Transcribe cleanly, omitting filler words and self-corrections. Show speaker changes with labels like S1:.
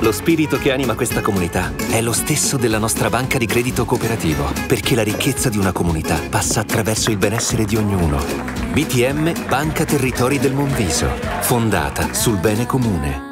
S1: Lo spirito che anima questa comunità è lo stesso della nostra banca di credito cooperativo, perché la ricchezza di una comunità passa attraverso il benessere di ognuno. BTM Banca Territori del Monviso, fondata sul bene comune.